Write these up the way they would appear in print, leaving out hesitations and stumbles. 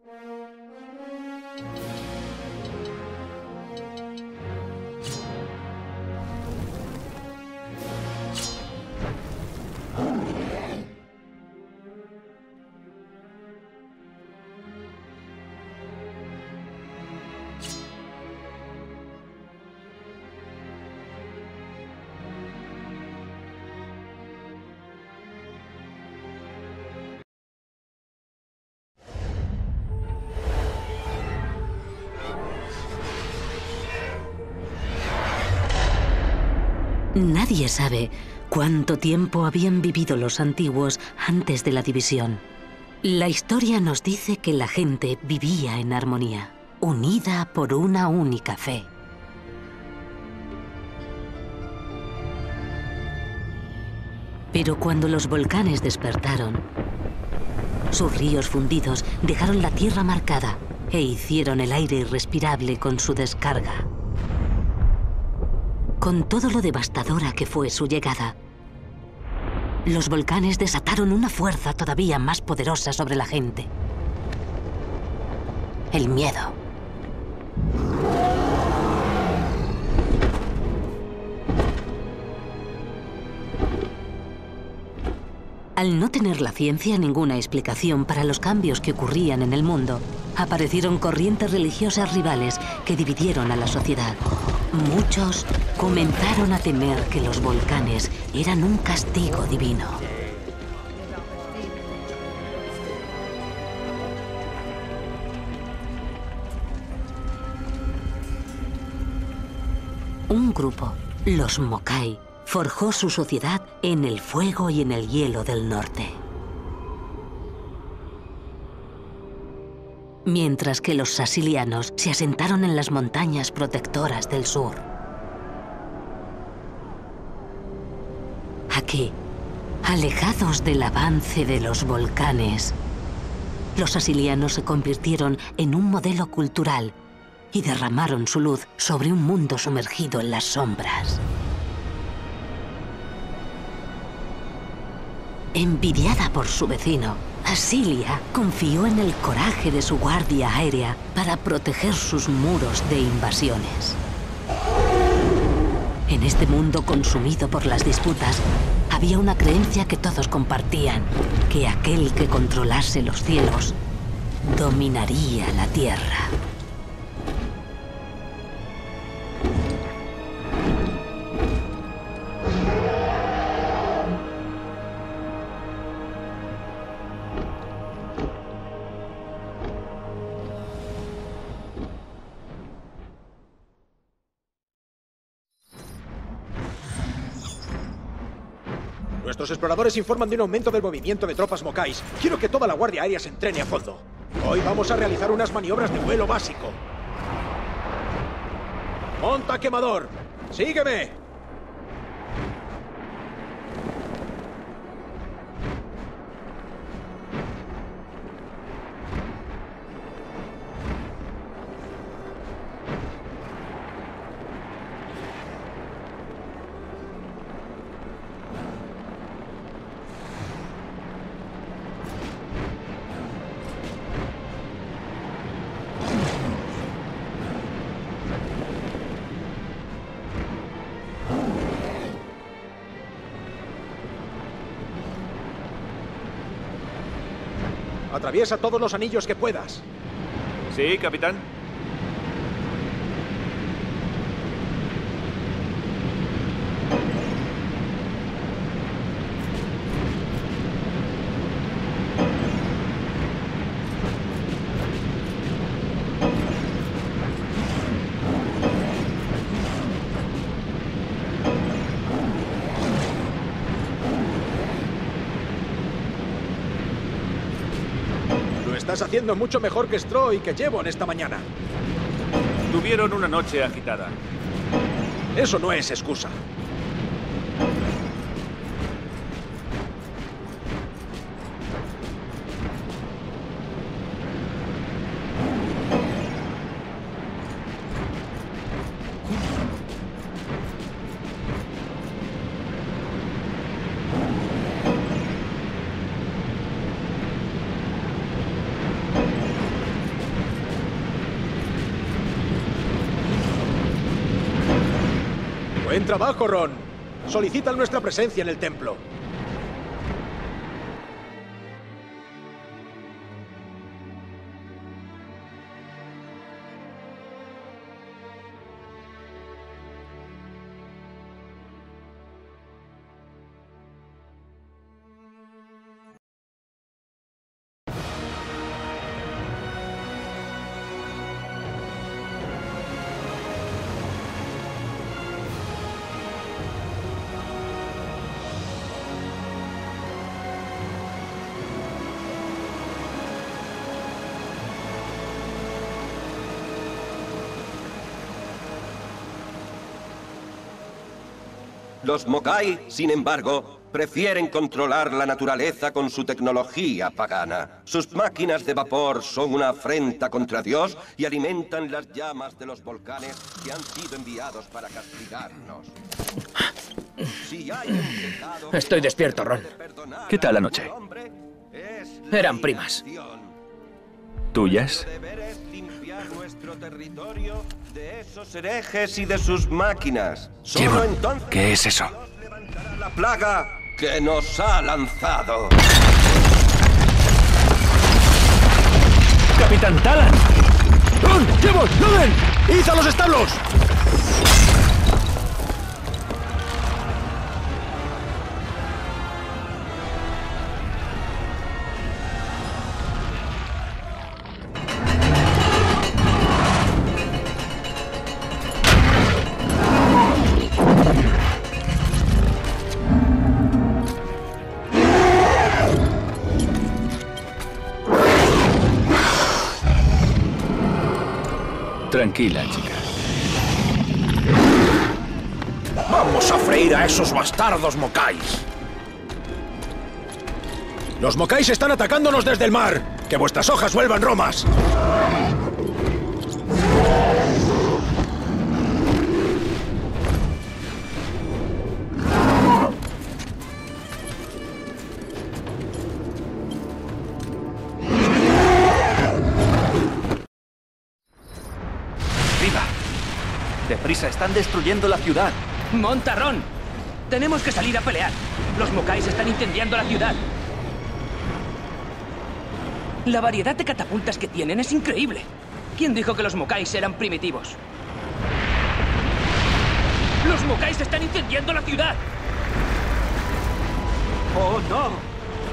Nadie sabe cuánto tiempo habían vivido los antiguos antes de la división. La historia nos dice que la gente vivía en armonía, unida por una única fe. Pero cuando los volcanes despertaron, sus ríos fundidos dejaron la tierra marcada e hicieron el aire irrespirable con su descarga. Con todo lo devastadora que fue su llegada, los volcanes desataron una fuerza todavía más poderosa sobre la gente: el miedo. Al no tener la ciencia ninguna explicación para los cambios que ocurrían en el mundo, aparecieron corrientes religiosas rivales que dividieron a la sociedad. Muchos comenzaron a temer que los volcanes eran un castigo divino. Un grupo, los Mokai, forjó su sociedad en el fuego y en el hielo del norte. Mientras que los sasilianos se asentaron en las montañas protectoras del sur. Aquí, alejados del avance de los volcanes, los sasilianos se convirtieron en un modelo cultural y derramaron su luz sobre un mundo sumergido en las sombras. Envidiada por su vecino, Asilia confió en el coraje de su guardia aérea para proteger sus muros de invasiones. En este mundo consumido por las disputas, había una creencia que todos compartían: que aquel que controlase los cielos dominaría la tierra. Nuestros exploradores informan de un aumento del movimiento de tropas Mokais. Quiero que toda la Guardia Aérea se entrene a fondo. Hoy vamos a realizar unas maniobras de vuelo básico. ¡Monta quemador! ¡Sígueme! Atraviesa todos los anillos que puedas. Sí, capitán. Estás haciendo mucho mejor que Stroh y que Jevon esta mañana. Tuvieron una noche agitada. Eso no es excusa. Buen trabajo, Ron. Solicitan nuestra presencia en el templo. Los Mokai, sin embargo, prefieren controlar la naturaleza con su tecnología pagana. Sus máquinas de vapor son una afrenta contra Dios y alimentan las llamas de los volcanes que han sido enviados para castigarnos. Si hay un pecado, Estoy despierto, Ron. ¿Qué tal la noche? Eran primas. ¿Tuyas? Nuestro deber es limpiar nuestro territorio de esos herejes y de sus máquinas. Solo Jevon, entonces ¿qué es eso? Dios levantará la plaga que nos ha lanzado. ¡Capitán Talon! ¡Ron! ¡Jevon! ¡Loden! ¡Id a los establos! Tranquila, chica. ¡Vamos a freír a esos bastardos Mokais! ¡Los Mokais están atacándonos desde el mar! ¡Que vuestras hojas vuelvan romas! ¡Viva! ¡Deprisa! ¡Están destruyendo la ciudad! ¡Monta, Ron! Tenemos que salir a pelear. Los Mokais están incendiando la ciudad. La variedad de catapultas que tienen es increíble. ¿Quién dijo que los Mokais eran primitivos? ¡Los Mokais están incendiando la ciudad! ¡Oh, no!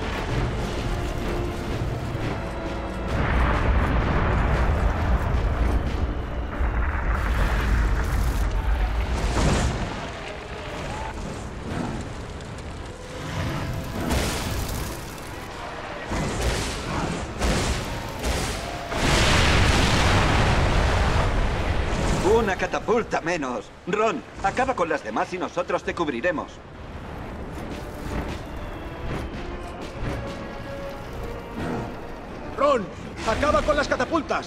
Una catapulta menos. Ron, acaba con las demás y nosotros te cubriremos. ¡Ron! ¡Acaba con las catapultas!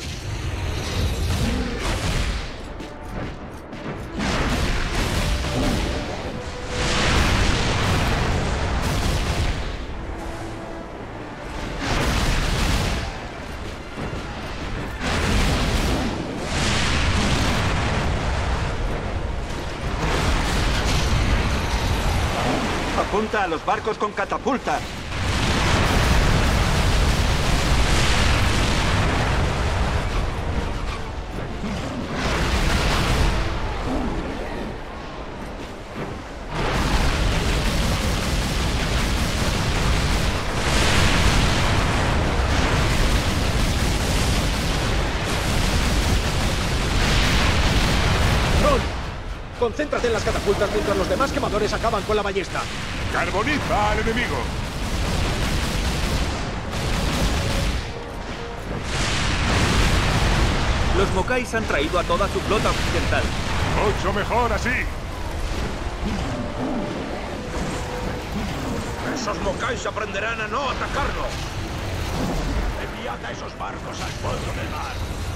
Apunta a los barcos con catapultas. ¡Ron! Concéntrate en las catapultas mientras los demás quemadores acaban con la ballesta. ¡Carboniza al enemigo! Los Mokais han traído a toda su flota occidental. ¡Mucho mejor así! Esos Mokais aprenderán a no atacarnos. Enviad a esos barcos al fondo del mar.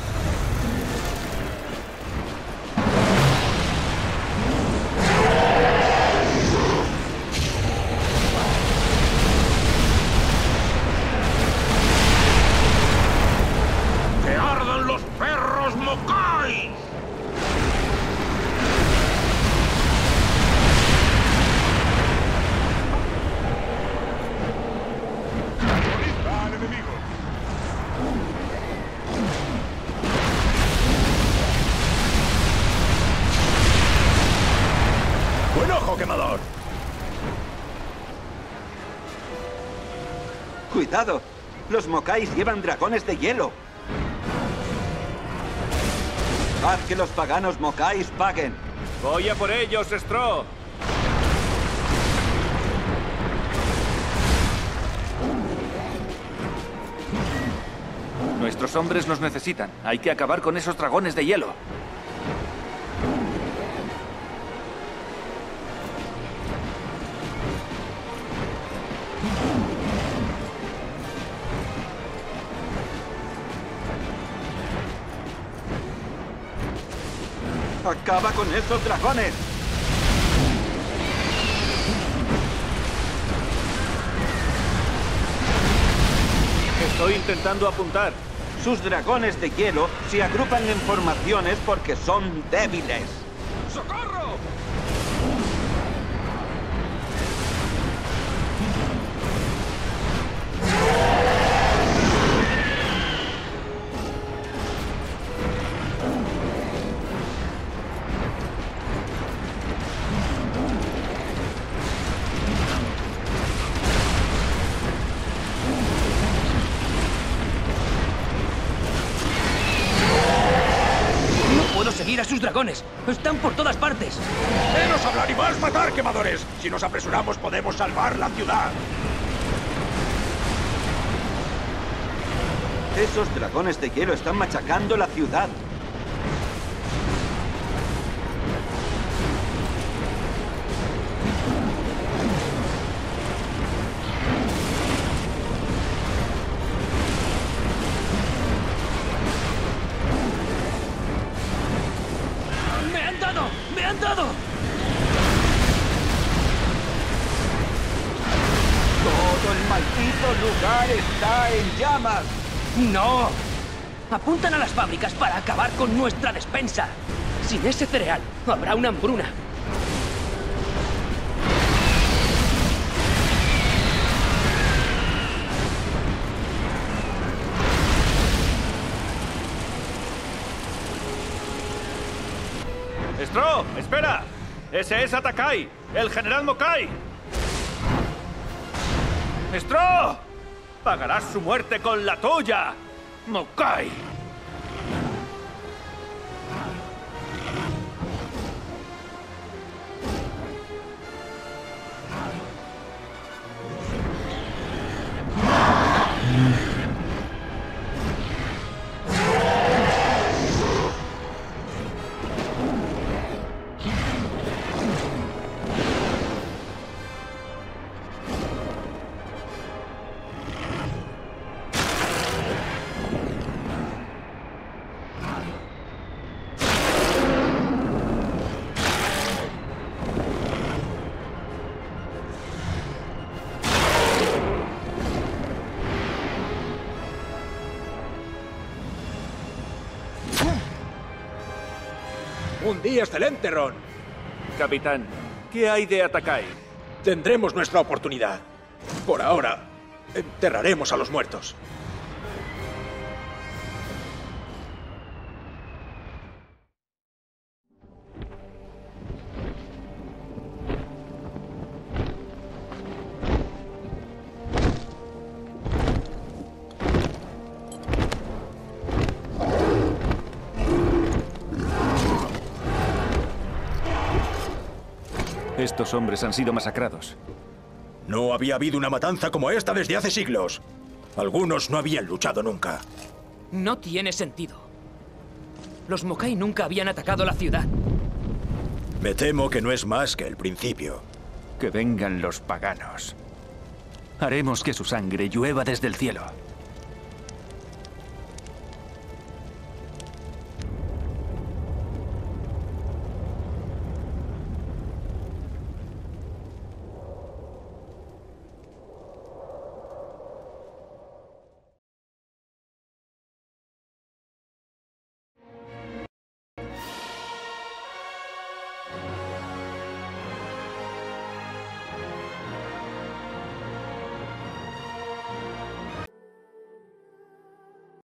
¡Que ardan los perros Mokais! notado. Los Mokais llevan dragones de hielo. Haz que los paganos Mokais paguen. Voy a por ellos, Straw. Nuestros hombres nos necesitan. Hay que acabar con esos dragones de hielo. ¡Acaba con esos dragones! Estoy intentando apuntar. Sus dragones de hielo se agrupan en formaciones porque son débiles. ¡Socorro! ¡Seguir a sus dragones! ¡Están por todas partes! ¡Menos hablar y más matar, quemadores! Si nos apresuramos, podemos salvar la ciudad. Esos dragones de hielo están machacando la ciudad. ¡Me han dado! Todo el maldito lugar está en llamas. ¡No! Apuntan a las fábricas para acabar con nuestra despensa. Sin ese cereal, habrá una hambruna. ¡Straw! ¡Espera! ¡Ese es Atakai! ¡El general Mokai! ¡Straw! ¡Pagarás su muerte con la tuya! ¡Mokai! Un día excelente, Ron. Capitán, ¿qué hay de Atakai? Tendremos nuestra oportunidad. Por ahora, enterraremos a los muertos. Estos hombres han sido masacrados. No había habido una matanza como esta desde hace siglos. Algunos no habían luchado nunca. No tiene sentido. Los Mokai nunca habían atacado la ciudad. Me temo que no es más que el principio. Que vengan los paganos. Haremos que su sangre llueva desde el cielo.